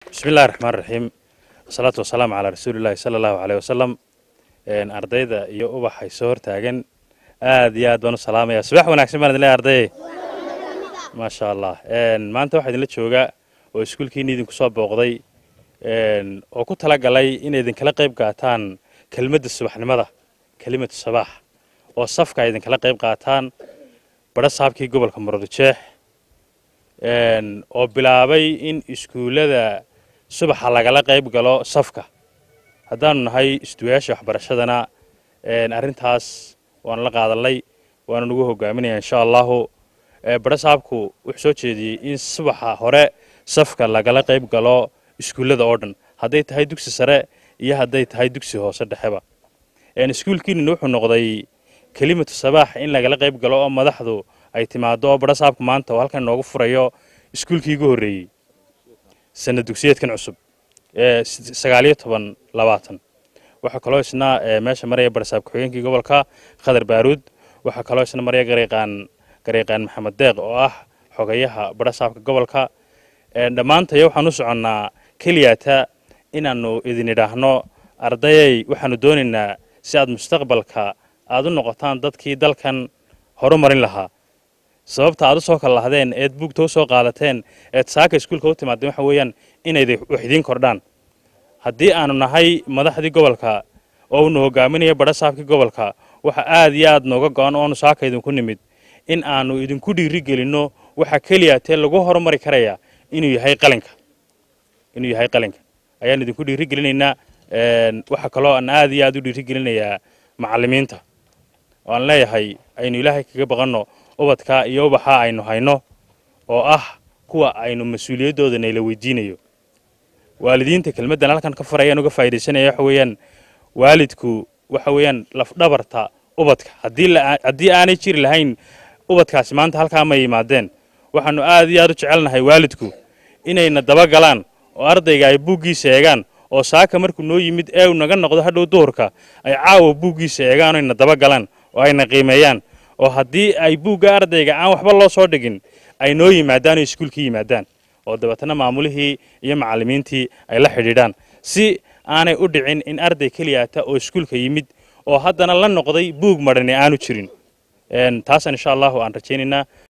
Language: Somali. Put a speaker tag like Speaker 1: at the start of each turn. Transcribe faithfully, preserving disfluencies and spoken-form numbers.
Speaker 1: بسم الله الرحمن الرحيم والصلاة والسلام على رسول الله صلى الله عليه وسلم إن أرضيدا يوبا حيسور تاجن آد يا دون السلام يا صباح ونعكس من الله أرضي ما شاء الله إن ما أنت واحد اللي تشوجا وسكول كيني دين كسب بقضي إن وكنت لقى لي إن إذا كلا قيب قاتان كلمة الصباح لماذا كلمة الصباح والصفقة إذا كلا قيب قاتان بدأ صاحب كي قبل كمرة الشيح إن وبلابي إن سكول هذا subaxa lagala qayb galo safka hadaan nahay istuwaasha waxbarashadana een arintaas waan la qaadalay waan ugu hogaaminayaa insha Allah ee barasaabku wuxuu soo jeediyay in subaxa hore safka lagala qayb galo iskuulada oo dhan haday tahay dugsi sare iyo haday tahay dugsi hoose dhaxaba een iskuulkiina wuxuu noqday kelimatu sabaax in lagala qayb galo oo madaxdu ay timaado barasaabku maanta halkan noogu furayo iskuulkii ugu horeeyay سنة دوكسيات كان عصب سجالية طبعا لواتن وحكلاوسنا ماشى مريا برساب كوين كي قبل كا خضر بارود وحكلاوسنا مريا قريقان قريقان محمد داغ واه حقيها برساب قبل كا دمان تيو حنوس عنا كلياتا إن إنه إذا نراهنو أرضي وحنو دوننا سعد مستقبل كا أظن نقطان ضد كي دل كان هرمرين لها sababta aad soo kala lahaydeen ee buugto soo qaadateen ee saaka iskuulka u timaadeen waxa weeyaan inay waxdiin kordhaan hadii aanu nahay madaxdii gobolka oo uu hogaaminayo barasaabkii gobolka waxa aad iyo aad nooga go'an oo saaka idinku nimid in aanu idinku dhiiri gelino waxa kaliya tee lagu horumari karaya inuu yahay qalinka inuu yahay qalinka ayaan idinku dhiiri gelinaynaa een waxa kale oo aan aad iyo aad u dhiiri gelinayaa macallimiinta oo aan leeyahay aynu ilaahay kaga baqano ubadka iyo waxa aynu hayno oo ah kuwa aynu mas'uuliyadooda la weydiinayo waalidiinta kelmadan halkan ka farayaan uga faa'iideysanaya waxa weeyaan waalidku waxa weeyaan laf dhabarta ubadka hadii hadii aanay jiri lahayn ubadkaas maanta halka ma yimaadeen waxaanu aad iyo aad u jecelnahay waalidku inayna daba galaan oo ardayga ay buugiisa eegaan oo saaka markuu noo yimid ee uu naga noqdo hadhow doorka ay caawa buugiisa eegaan oo ina daba galaan oo ayna qiimeeyaan oo hadii ay buuga ardayga aan waxba loo soo dhigin ay noo yimaadaan iskuulkii yimaadaan oo dabatana maamulihii iyo macallimiintii ay la xidhiidhaan si aanay u dhicin in arday kaliyaata oo iskuulka yimid oo haddana la noqday buug marani aanu jirin een taas insha Allah aan rajaynaynaa